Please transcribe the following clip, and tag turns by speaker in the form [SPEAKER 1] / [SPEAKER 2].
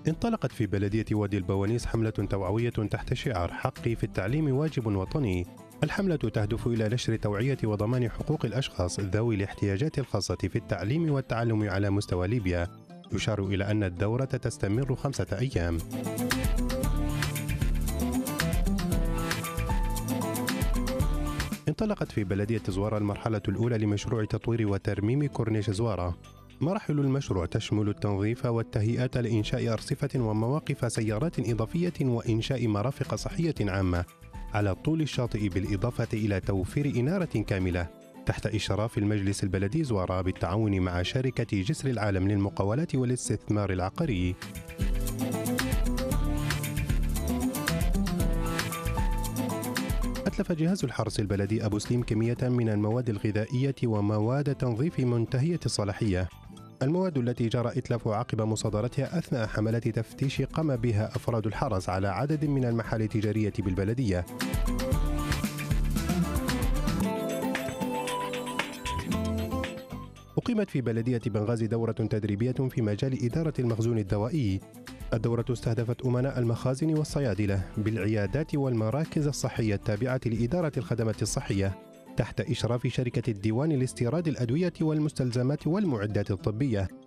[SPEAKER 1] انطلقت في بلدية وادي البوانيس حملة توعوية تحت شعار حقي في التعليم واجب وطني. الحملة تهدف إلى نشر توعية وضمان حقوق الأشخاص ذوي الاحتياجات الخاصة في التعليم والتعلم على مستوى ليبيا. يشار إلى أن الدورة تستمر 5 أيام. انطلقت في بلدية زوارة المرحلة الأولى لمشروع تطوير وترميم كورنيش زوارة. مراحل المشروع تشمل التنظيف والتهيئة لإنشاء أرصفة ومواقف سيارات إضافية وإنشاء مرافق صحية عامة على طول الشاطئ، بالإضافة إلى توفير إنارة كاملة تحت إشراف المجلس البلدي زوارة بالتعاون مع شركة جسر العالم للمقاولات والاستثمار العقاري. أتلف جهاز الحرس البلدي أبو سليم كمية من المواد الغذائية ومواد تنظيف منتهية الصلاحية. المواد التي جرى إتلاف عقب مصادرتها أثناء حملة تفتيش قام بها أفراد الحرس على عدد من المحال التجارية بالبلدية. أقيمت في بلدية بنغازي دورة تدريبية في مجال إدارة المخزون الدوائي. الدورة استهدفت أمناء المخازن والصيادلة بالعيادات والمراكز الصحية التابعة لإدارة الخدمات الصحية تحت إشراف شركة الديوان لاستيراد الأدوية والمستلزمات والمعدات الطبية،